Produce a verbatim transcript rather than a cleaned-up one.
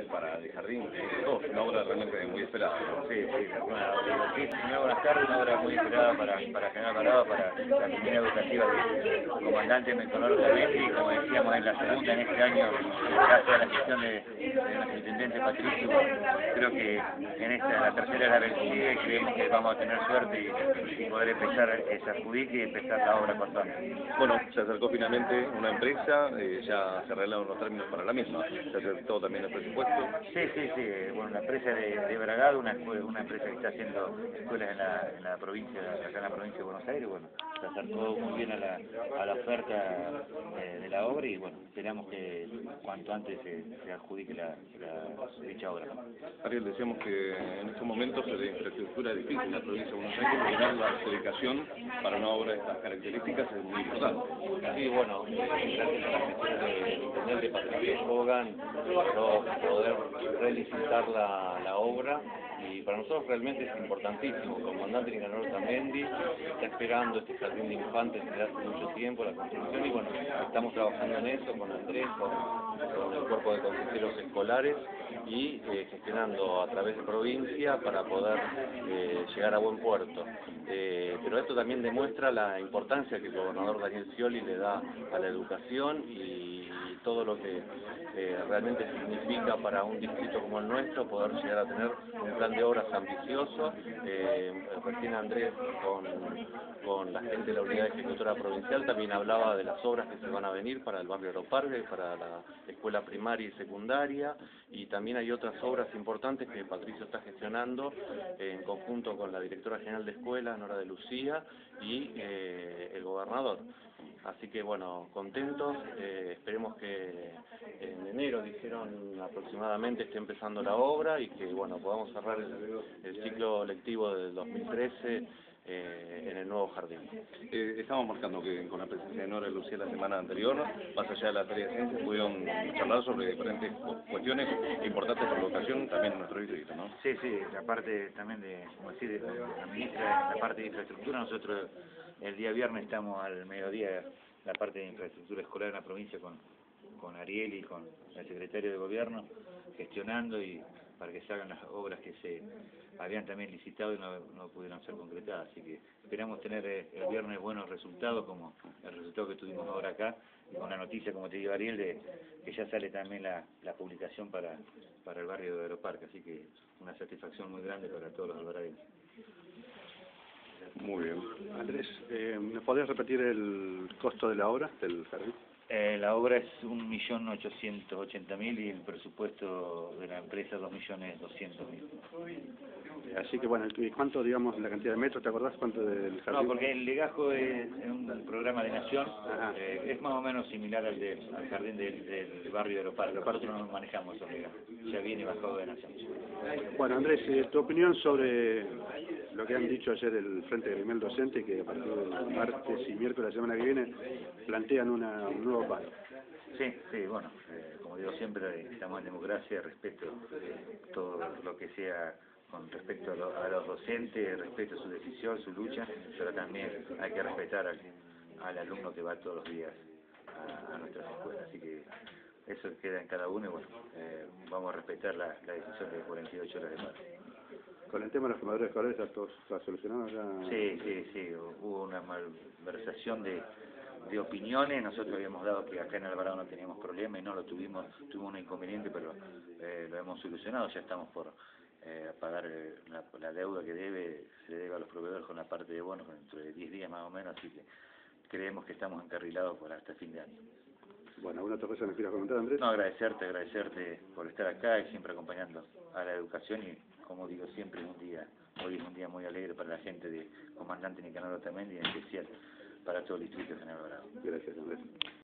para el jardín, oh, una obra realmente muy esperada. Sí, sí, una, sí, primero buenas tardes, una obra muy esperada para, para General Parado, para la comunidad educativa del comandante Melconor Camendi, y como decíamos en la segunda en este año, gracias a la gestión de, de nuestro intendente Patricio, creo que en esta, la tercera es la vencida y creemos que vamos a tener suerte y, y poder empezar, que se adjudique y empezar la obra cuanto antes. Bueno, se acercó finalmente una empresa, eh, ya se arreglaron los términos para la misma, se aceptó también el presupuesto. Sí, sí, sí, bueno, una empresa de, de Bragado, una, una empresa que está haciendo escuelas en la, en la provincia, acá en la provincia de Buenos Aires, bueno, se acercó muy bien a la, a la oferta eh, de la obra y bueno, esperamos que cuanto antes se, se adjudique la, la, dicha obra. Ariel, decíamos que en estos momentos de infraestructura es difícil en la provincia de Buenos Aires, porque dar la adjudicación para una obra de estas características es muy importante. Sí, bueno, gracias a la gestión del intendente Patricio Hogan, logró poder relicitar la, la obra y para nosotros realmente es importantísimo. El comandante Nicanor Camendi está esperando este jardín de infantes desde hace mucho tiempo, la construcción, y bueno, estamos trabajando en eso con Andrés, con, con el cuerpo de consejeros escolares y eh, gestionando a través de provincia para poder eh, llegar a buen puerto. Eh, pero esto también demuestra la importancia que el gobernador Daniel Scioli le da a la educación y todo lo que eh, realmente significa para un distrito como el nuestro poder llegar a tener un plan de obras ambicioso. Eh, recién Andrés con, con la gente de la unidad ejecutora provincial también hablaba de las obras que se van a venir para el barrio Aeroparque, para la escuela primaria y secundaria, y también hay otras obras importantes que Patricio está gestionando eh, en conjunto con la directora general de escuela, Nora de Lucía, y eh, el gobernador. Así que bueno, contentos, eh, esperemos que en enero, dijeron aproximadamente, esté empezando la obra y que bueno, podamos cerrar el, el ciclo lectivo del dos mil trece eh, en el nuevo jardín. Eh, estamos marcando que con la presencia de Nora y Lucía la semana anterior, más allá de la feria de ciencias, pudieron charlar sobre diferentes cuestiones importantes para la educación también en nuestro distrito, ¿no? Sí, sí, la parte también de, como decir, de la ministra, la parte de infraestructura, nosotros el día viernes estamos al mediodía, la parte de infraestructura escolar en la provincia con, con Ariel y con el secretario de gobierno, gestionando y para que se hagan las obras que se habían también licitado y no, no pudieron ser concretadas. Así que esperamos tener eh, el viernes buenos resultados, como el resultado que tuvimos ahora acá, y con la noticia, como te digo Ariel, de que ya sale también la, la publicación para, para el barrio de Aeroparque. Así que una satisfacción muy grande para todos los alvaradeños. Muy bien. Andrés, eh, ¿me podés repetir el costo de la obra, del jardín? Eh, la obra es un millón ochocientos ochenta mil y el presupuesto de la empresa dos millones doscientos mil. Así que bueno, ¿y cuánto, digamos, la cantidad de metros, te acordás cuánto del jardín? No, porque el legajo es un programa de Nación, eh, es más o menos similar al, de, al jardín del, del barrio de Aeroparque. Nosotros no manejamos esos legajos, ya viene bajado de Nación. Bueno, Andrés, eh, tu opinión sobre lo que han dicho ayer el Frente Gremial Docente, que a partir del martes y miércoles de la semana que viene plantean una, un nuevo paro. Sí, sí, bueno, eh, como digo siempre, estamos en democracia, respeto eh, todo lo que sea con respecto a, lo, a los docentes, respeto su decisión, su lucha, pero también hay que respetar al, al alumno que va todos los días a, a nuestras escuelas. Así que eso queda en cada uno y bueno, eh, vamos a respetar la, la decisión de cuarenta y ocho horas de paro. Con el tema de los comedores escolares, ¿está todo está solucionado ya? Sí, sí, sí, hubo una malversación de, de opiniones. Nosotros habíamos dado que acá en Alvarado no teníamos problema y no lo tuvimos, tuvimos un inconveniente, pero eh, lo hemos solucionado. Ya estamos por eh, pagar eh, la, la deuda que debe, se debe a los proveedores con la parte de bonos dentro de diez días más o menos, así que creemos que estamos encarrilados por hasta fin de año. Bueno, ¿alguna otra cosa me quieras comentar, Andrés? No, agradecerte, agradecerte por estar acá y siempre acompañando a la educación y, como digo siempre, un día, hoy es un día muy alegre para la gente de Comandante Nicanor Otamendi y en especial para todo el distrito de General Alvarado. Gracias, Andrés.